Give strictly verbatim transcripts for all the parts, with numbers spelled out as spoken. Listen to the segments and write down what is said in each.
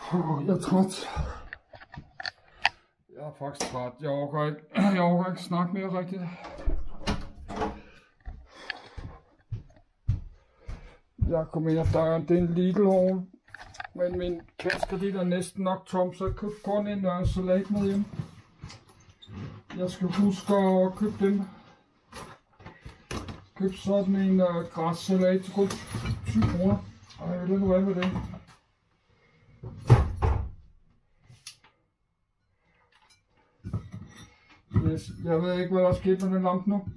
Oh, jeg er træt. Jeg er faktisk træt. Jeg overgår ikke, jeg overgår ikke snakke mere rigtigt. Jeg kom ind ad døren. Det er en Lidl-home. Men min kassekredit er næsten nok tom, så jeg købte kun en uh, salat med hjem. Jeg skal huske at købe dem. Køb sådan en uh, græssalat til kun syv kroner. Ej, jeg ved nu hvad med det. Yes, jeg ved ikke hvad der er sket med den lampe nu.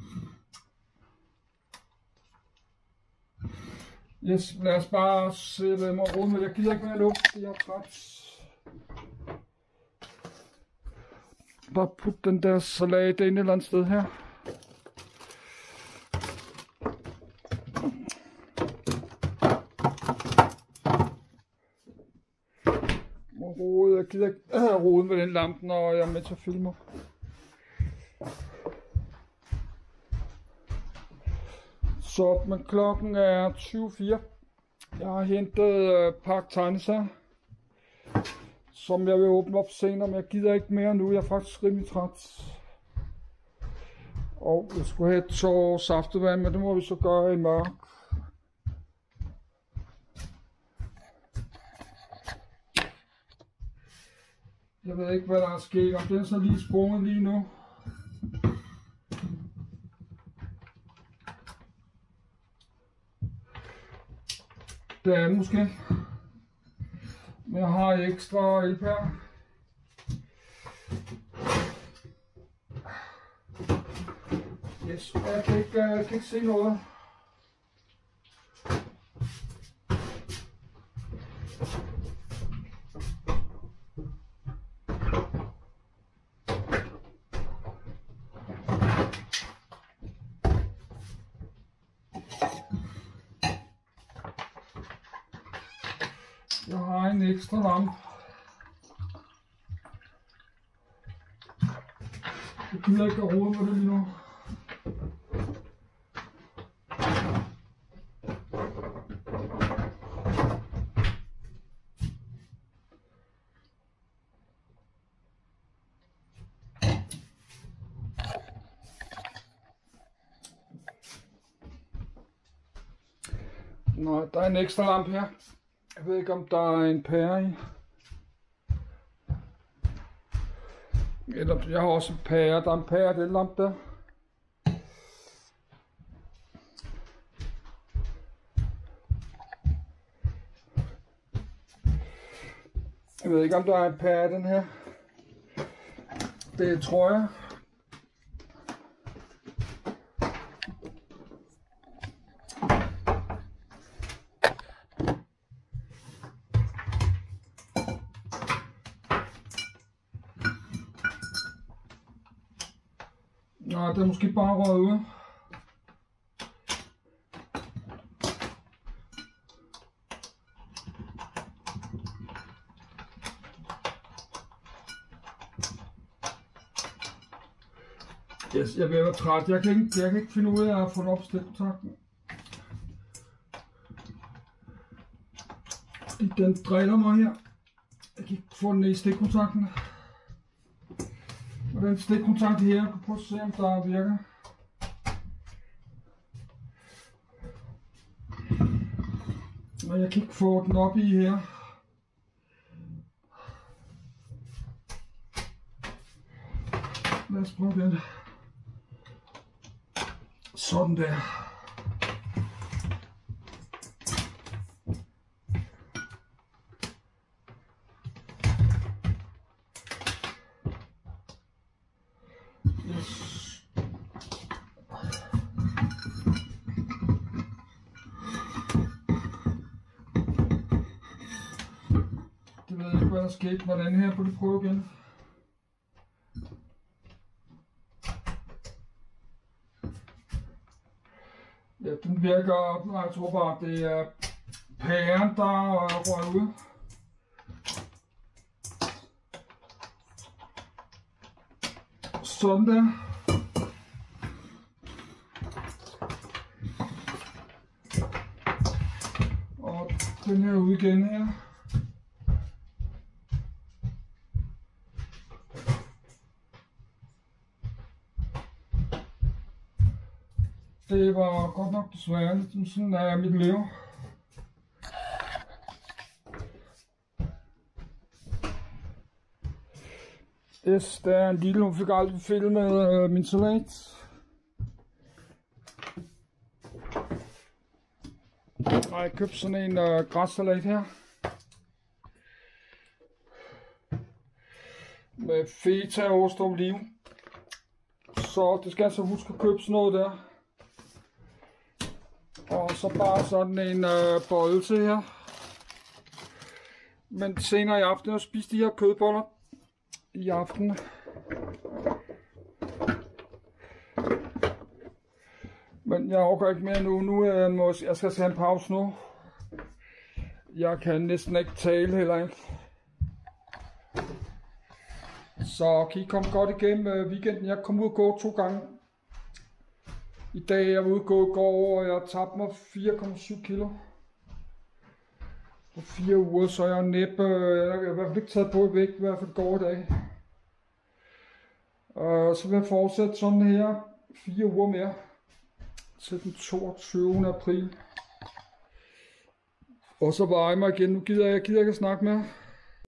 Yes, lad os bare sætte mig rundt med. Jeg gider ikke mere luft, jeg er træt. Bare put den der salat ind et eller andet sted her. Rode. Jeg gider ikke øh, rode med den lampe, når jeg er med til at filme. Så, men klokken er tyve fire. Jeg har hentet øh, pakke tegnesager, som jeg vil åbne op senere, men jeg gider ikke mere nu. Jeg er faktisk rimelig træt. Og jeg skulle have et tår saftevand, men det må vi så gøre i mørk. Jeg ved ikke hvad der er sket, om den er så lige sprunget lige nu. Det er måske. Men jeg har ekstra elpærer. Yes, jeg kan ikke, jeg kan ikke se noget. Jeg har en ekstra lampe. Jeg gider ikke at rode med det lige nu. Nå, der er en ekstra lampe her. Jeg ved ikke om der er en pære i. Eller jeg har også en pære. Der er en pære, den lampe der. Jeg ved ikke om der er en pære i den her. Det tror jeg. Nå, det er måske bare røget ud. Yes, jeg bliver træt. Jeg kan, ikke, jeg kan ikke finde ud af at få den op stikkontakten. Den driller mig her. Jeg kan ikke få den i stikkontakten. Og den stikkontakt her, jeg kan prøve at se om der virker. Og jeg kan ikke få den op i her. Lad os prøve den. Sådan der. Det ved jeg ikke, hvad der skete. Hvordan her på det prøve igen. Ja, den virker. Jeg tror bare, det er pæren, der røg ud. Sådan der. Og den her ud igen her. Det var godt nok desværre, sådan er mit liv. Yes, der er en lille, hun fik aldrig filmet øh, min salat. Og jeg købte sådan en øh, græssalat her. Med feta, ost og oliven. Så det skal jeg så huske at købe sådan noget der. Og så bare sådan en øh, bolle til her. Men senere i aften har jeg spist de her kødboller. I aften. Men jeg overgår ikke mere nu. Nu er jeg, måske, jeg skal have en pause nu. Jeg kan næsten ikke tale heller ikke. Så kan I komme godt igennem weekenden. Jeg kom ud og gå to gange. I dag er jeg ude og gå i går, og jeg tabte mig fire komma syv kilo. På fire uger, så jeg er næppe, jeg har i hvert fald ikke taget på i vægt, i hvert fald går i dag. Uh, så vil jeg fortsætte sådan her fire uger mere. Til den toogtyvende april. Og så veje mig igen. Nu gider jeg, jeg gider ikke at snakke mere.